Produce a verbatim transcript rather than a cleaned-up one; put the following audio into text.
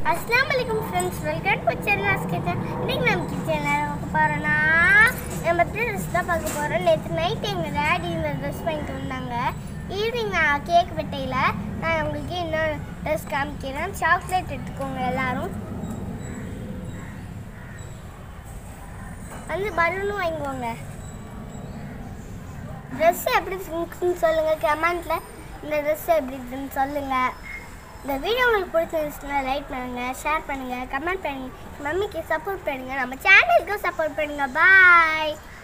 Assalamualaikum friends, welcome to CHERINA'S kitchen. இன்னைக்கு நம்ம கிச்சன்ல பார்க்க போறோம்னா நம்ம ட்ரெஸ் தான் பார்க்க போறோம். நேத்து நைட் எங்க டாடி இந்த ட்ரெஸ் வாங்கிட்டு வந்தாங்க. ஈவினிங் நான் கேக் வெட்டையில நான் உங்களுக்கு இன்னொரு ட்ரெஸ் காமிக்கிறேன். சாக்லேட் எடுத்துக்கோங்க எல்லாரும். அந்த பலூனும் வாங்குவாங்க. ட்ரெஸ் எப்படி இருக்குன்னு சொல்லுங்க கமெண்ட்ல. இந்த ட்ரெஸ் எப்படி இருக்குன்னு சொல்லுங்க. இந்த வீடியோ உங்களுக்கு பிடிச்சிருந்துச்சுன்னா லைக் பண்ணுங்க, ஷேர் பண்ணுங்க, கமெண்ட் பண்ணுங்க, மம்மிக்கு சப்போர்ட் பண்ணுங்க, நம்ம சேனலுக்கு சப்போர்ட் பண்ணுங்க. பாய்.